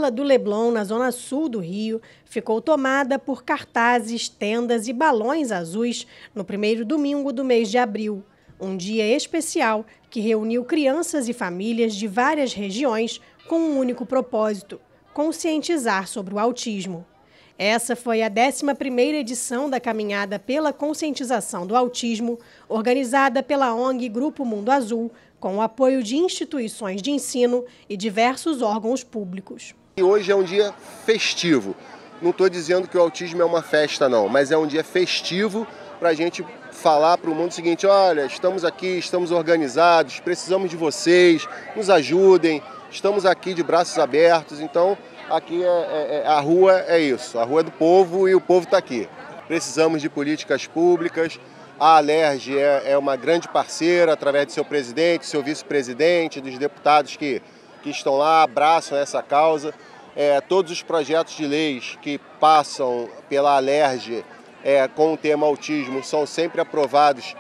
Orla do Leblon, na zona sul do Rio, ficou tomada por cartazes, tendas e balões azuis no primeiro domingo do mês de abril. Um dia especial que reuniu crianças e famílias de várias regiões com um único propósito: conscientizar sobre o autismo. Essa foi a 11ª edição da Caminhada pela Conscientização do Autismo, organizada pela ONG Grupo Mundo Azul, com o apoio de instituições de ensino e diversos órgãos públicos. Hoje é um dia festivo. Não estou dizendo que o autismo é uma festa, não, mas é um dia festivo para a gente falar para o mundo o seguinte: olha, estamos aqui, estamos organizados, precisamos de vocês, nos ajudem, estamos aqui de braços abertos. Então, aqui a rua é isso, a rua é do povo e o povo está aqui. Precisamos de políticas públicas. A Alerj é uma grande parceira, através de seu presidente, seu vice-presidente, dos deputados que estão lá, abraçam essa causa. Todos os projetos de leis que passam pela Alerj com o tema autismo são sempre aprovados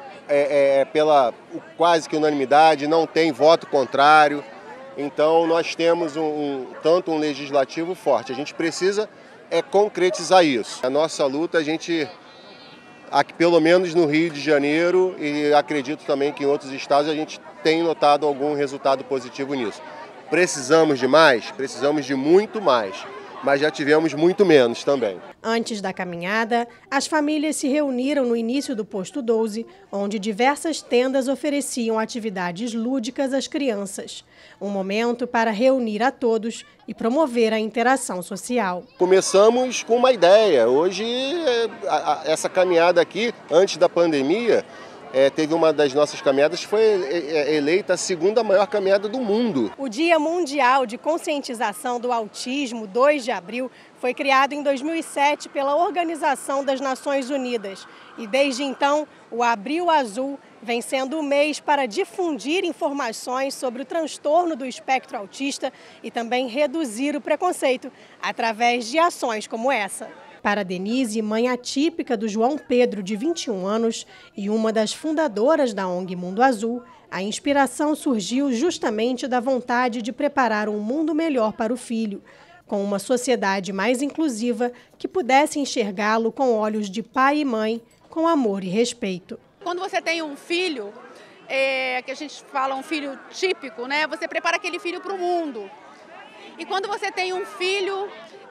pela quase que unanimidade, não tem voto contrário. Então nós temos tanto um legislativo forte. A gente precisa concretizar isso. A nossa luta, aqui, pelo menos no Rio de Janeiro, e acredito também que em outros estados, a gente tem notado algum resultado positivo nisso. Precisamos de mais? Precisamos de muito mais, mas já tivemos muito menos também. Antes da caminhada, as famílias se reuniram no início do posto 12, onde diversas tendas ofereciam atividades lúdicas às crianças. Um momento para reunir a todos e promover a interação social. Começamos com uma ideia. Hoje, essa caminhada aqui, antes da pandemia, teve uma das nossas caminhadas que foi eleita a 2ª maior caminhada do mundo. O Dia Mundial de Conscientização do Autismo, 2 de abril, foi criado em 2007 pela Organização das Nações Unidas. E desde então, o Abril Azul vem sendo o mês para difundir informações sobre o transtorno do espectro autista e também reduzir o preconceito através de ações como essa. Para Denise, mãe atípica do João Pedro, de 21 anos, e uma das fundadoras da ONG Mundo Azul, a inspiração surgiu justamente da vontade de preparar um mundo melhor para o filho, com uma sociedade mais inclusiva que pudesse enxergá-lo com olhos de pai e mãe, com amor e respeito. Quando você tem um filho, que a gente fala um filho típico, né? Você prepara aquele filho para o mundo. E quando você tem um filho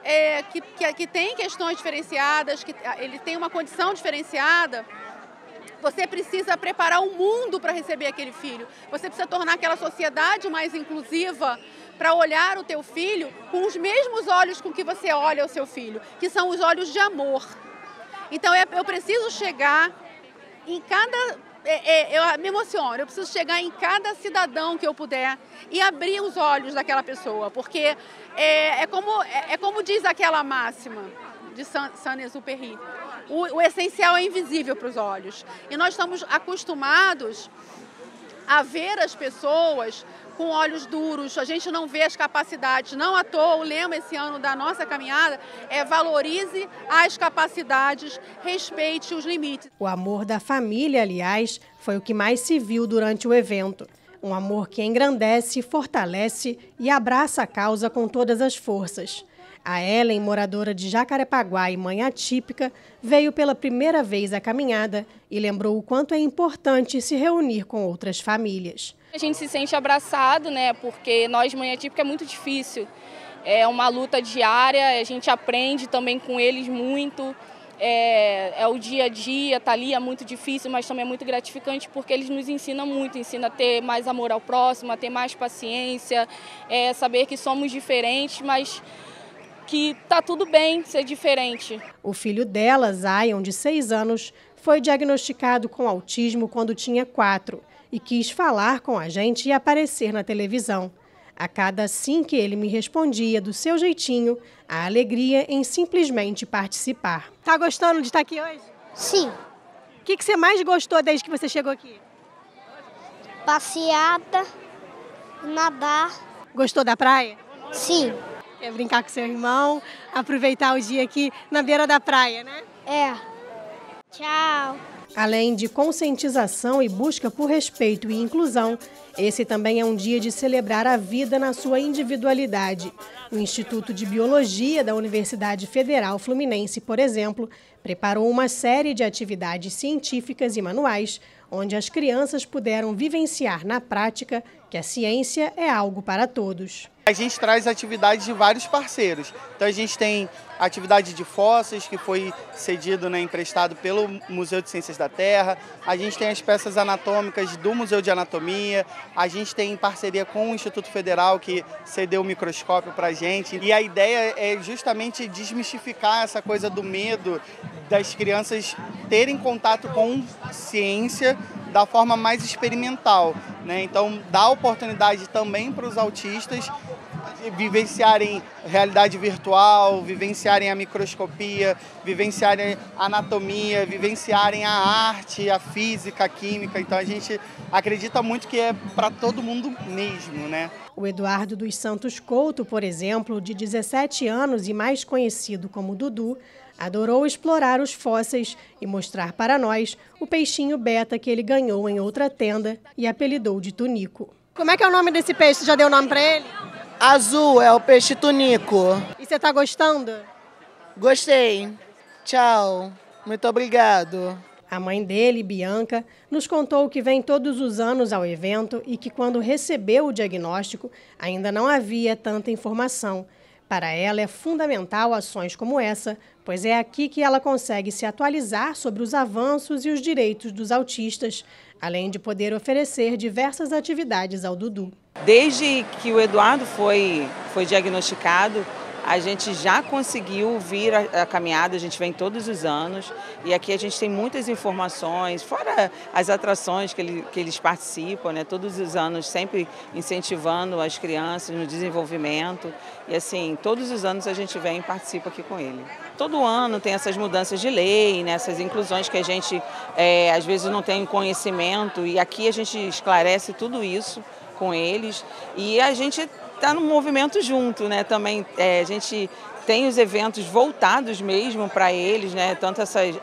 que tem questões diferenciadas, que ele tem uma condição diferenciada, você precisa preparar o mundo para receber aquele filho. Você precisa tornar aquela sociedade mais inclusiva para olhar o teu filho com os mesmos olhos com que você olha o seu filho, que são os olhos de amor. Então eu preciso chegar em cada... eu me emociono, eu preciso chegar em cada cidadão que eu puder e abrir os olhos daquela pessoa, porque é como diz aquela máxima de Saint-Exupéry, o essencial é invisível para os olhos. E nós estamos acostumados a ver as pessoas com olhos duros, a gente não vê as capacidades. Não à toa, o lema esse ano da nossa caminhada é: valorize as capacidades, respeite os limites. O amor da família, aliás, foi o que mais se viu durante o evento. Um amor que engrandece, fortalece e abraça a causa com todas as forças. A Ellen, moradora de Jacarepaguá e mãe atípica, veio pela primeira vez à caminhada e lembrou o quanto é importante se reunir com outras famílias. A gente se sente abraçado, né? Porque nós, mãe atípica, é muito difícil. É uma luta diária, a gente aprende também com eles muito. É o dia a dia, tá ali, é muito difícil, mas também é muito gratificante porque eles nos ensinam muito, ensinam a ter mais amor ao próximo, a ter mais paciência, saber que somos diferentes, mas que tá tudo bem ser diferente. O filho dela, Zion, de 6 anos, foi diagnosticado com autismo quando tinha 4 e quis falar com a gente e aparecer na televisão. A cada sim que ele me respondia do seu jeitinho, a alegria em simplesmente participar. Tá gostando de estar aqui hoje? Sim. O que você mais gostou desde que você chegou aqui? Passeada, nadar. Gostou da praia? Sim. Quer brincar com seu irmão, aproveitar o dia aqui na beira da praia, né? É. Tchau. Além de conscientização e busca por respeito e inclusão, esse também é um dia de celebrar a vida na sua individualidade. O Instituto de Biologia da Universidade Federal Fluminense, por exemplo, preparou uma série de atividades científicas e manuais, onde as crianças puderam vivenciar na prática que a ciência é algo para todos. A gente traz atividades de vários parceiros. Então a gente tem a atividade de fósseis, que foi cedido, emprestado pelo Museu de Ciências da Terra. A gente tem as peças anatômicas do Museu de Anatomia. A gente tem parceria com o Instituto Federal, que cedeu o microscópio para a gente. E a ideia é justamente desmistificar essa coisa do medo das crianças terem contato com ciência da forma mais experimental, Então, dá oportunidade também para os autistas vivenciarem realidade virtual, vivenciarem a microscopia, vivenciarem a anatomia, vivenciarem a arte, a física, a química. Então, a gente acredita muito que é para todo mundo mesmo, O Eduardo dos Santos Couto, por exemplo, de 17 anos e mais conhecido como Dudu, adorou explorar os fósseis e mostrar para nós o peixinho beta que ele ganhou em outra tenda e apelidou de Tunico. Como é que é o nome desse peixe? Você já deu o nome para ele? Azul, é o peixe tunico. E você está gostando? Gostei. Tchau. Muito obrigado. A mãe dele, Bianca, nos contou que vem todos os anos ao evento e que quando recebeu o diagnóstico ainda não havia tanta informação. Para ela é fundamental ações como essa, pois é aqui que ela consegue se atualizar sobre os avanços e os direitos dos autistas, além de poder oferecer diversas atividades ao Dudu. Desde que o Eduardo foi diagnosticado, a gente já conseguiu vir a caminhada, a gente vem todos os anos e aqui a gente tem muitas informações, fora as atrações que eles participam, todos os anos sempre incentivando as crianças no desenvolvimento e assim, todos os anos a gente vem e participa aqui com ele. Todo ano tem essas mudanças de lei, essas inclusões que a gente às vezes não tem conhecimento e aqui a gente esclarece tudo isso com eles e a gente está no movimento junto, também a gente tem os eventos voltados mesmo para eles, tanto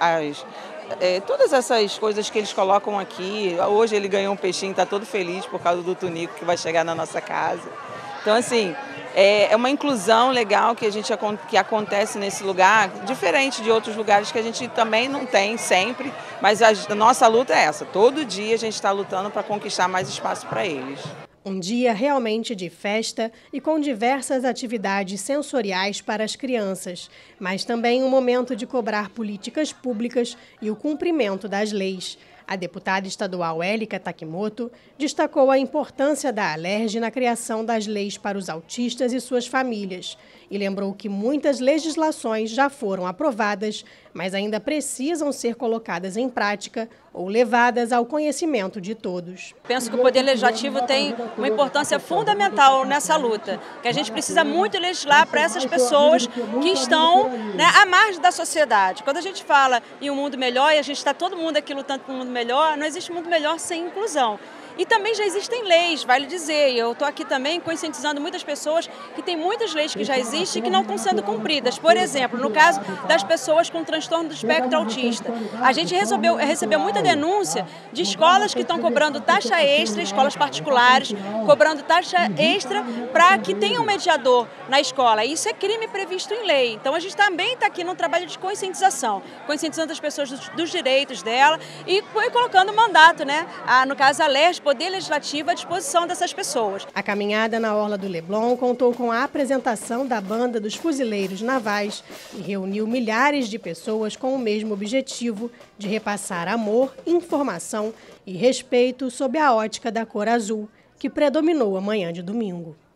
todas essas coisas que eles colocam aqui. Hoje ele ganhou um peixinho, está todo feliz por causa do Tunico que vai chegar na nossa casa. Então assim, é uma inclusão legal que acontece nesse lugar, diferente de outros lugares que a gente também não tem sempre, mas a nossa luta é essa, todo dia a gente está lutando para conquistar mais espaço para eles. Um dia realmente de festa e com diversas atividades sensoriais para as crianças, mas também um momento de cobrar políticas públicas e o cumprimento das leis. A deputada estadual Élica Takimoto destacou a importância da Alerj na criação das leis para os autistas e suas famílias e lembrou que muitas legislações já foram aprovadas, mas ainda precisam ser colocadas em prática ou levadas ao conhecimento de todos. Penso que o Poder Legislativo tem uma importância fundamental nessa luta, que a gente precisa muito legislar para essas pessoas que estão à margem da sociedade. Quando a gente fala em um mundo melhor e a gente está todo mundo aqui lutando por um mundo melhor, não existe mundo melhor sem inclusão. E também já existem leis, vale dizer, e eu estou aqui também conscientizando muitas pessoas que tem muitas leis que já existem e que não estão sendo cumpridas. Por exemplo, no caso das pessoas com transtorno do espectro autista, a gente recebeu muita denúncia de escolas que estão cobrando taxa extra, escolas particulares, cobrando taxa extra para que tenha um mediador na escola. Isso é crime previsto em lei. Então a gente também está aqui num trabalho de conscientização, conscientizando as pessoas dos direitos dela e colocando o mandato, no caso a Alerj, Poder Legislativo à disposição dessas pessoas. A caminhada na Orla do Leblon contou com a apresentação da Banda dos Fuzileiros Navais e reuniu milhares de pessoas com o mesmo objetivo de repassar amor, informação e respeito sob a ótica da cor azul, que predominou a manhã de domingo.